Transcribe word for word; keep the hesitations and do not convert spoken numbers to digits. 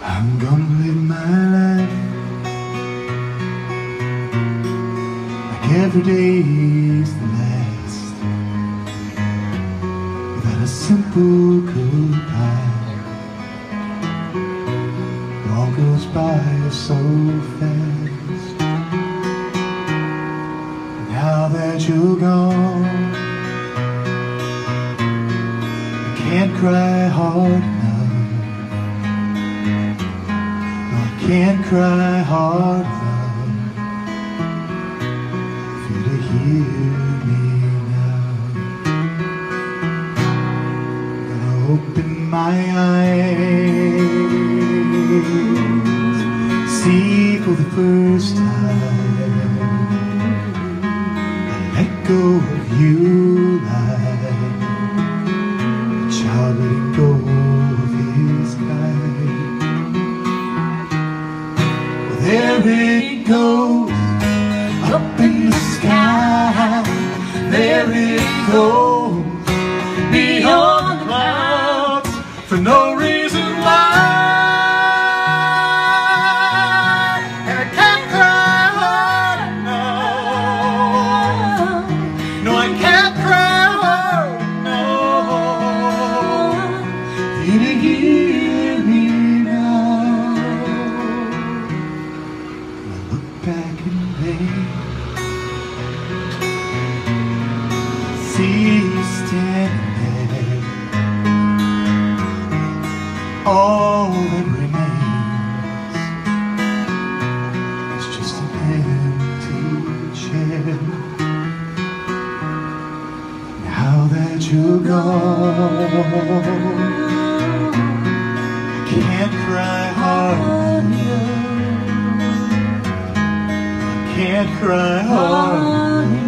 I'm gonna live my life like every day's the last, without a simple goodbye. It all goes by so fast. Now that you're gone, I can't cry hard enough. Can't cry hard enough for you to hear me now. I'm gonna open my eyes, see for the first time, and let go of you like a child letting go of his kite. There it goes, up in the sky. There it goes, beyond the clouds, for no reason why. And I can't cry hard enough. No, I can't cry hard enough for you to hear me now. Back in vain, see you standing there. All that remains is just an empty chair. Now that you're gone, I can't cry hard enough. Can't cry hard.